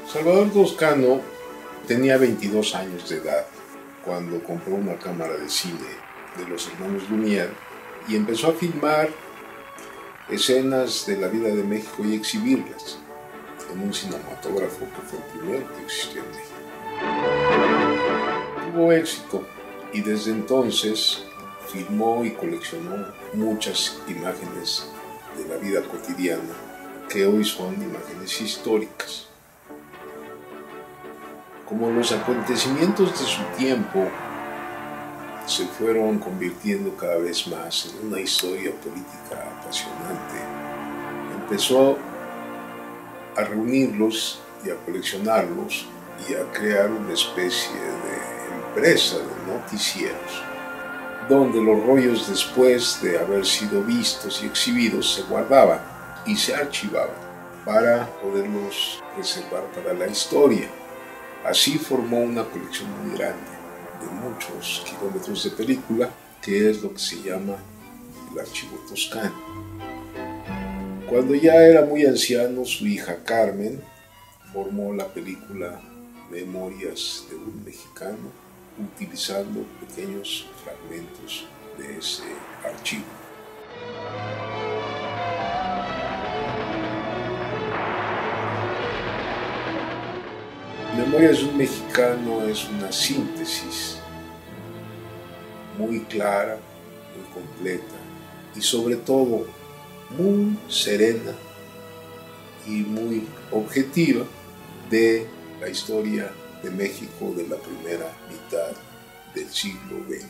Salvador Toscano tenía 22 años de edad cuando compró una cámara de cine de los hermanos Lumière y empezó a filmar escenas de la vida de México y exhibirlas en un cinematógrafo que fue el primero que existió en México. Tuvo éxito y desde entonces filmó y coleccionó muchas imágenes de la vida cotidiana que hoy son imágenes históricas. Como los acontecimientos de su tiempo se fueron convirtiendo cada vez más en una historia política apasionante, empezó a reunirlos y a coleccionarlos y a crear una especie de empresa de noticieros, donde los rollos después de haber sido vistos y exhibidos se guardaban y se archivaban para poderlos reservar para la historia. Así formó una colección muy grande de muchos kilómetros de película, que es lo que se llama el Archivo Toscano. Cuando ya era muy anciano, su hija Carmen formó la película Memorias de un Mexicano, utilizando pequeños fragmentos de ese archivo. Memorias de un Mexicano es una síntesis muy clara, muy completa y sobre todo muy serena y muy objetiva de la historia de México de la primera mitad del siglo XX.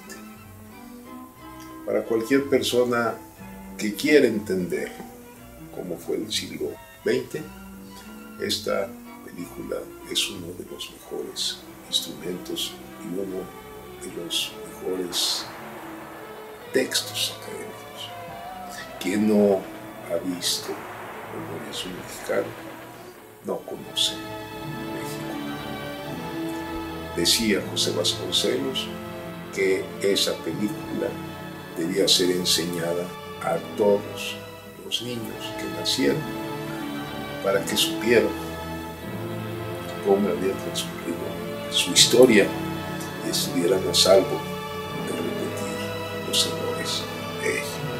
Para cualquier persona que quiera entender cómo fue el siglo XX, esta película es uno de los mejores instrumentos y uno de los mejores textos académicos. Quien no ha visto Memorias de un Mexicano no conoce México. Decía José Vasconcelos que esa película debía ser enseñada a todos los niños que nacieron para que supieran cómo había transcurrido su historia y estuvieran a salvo de repetir los errores de ella.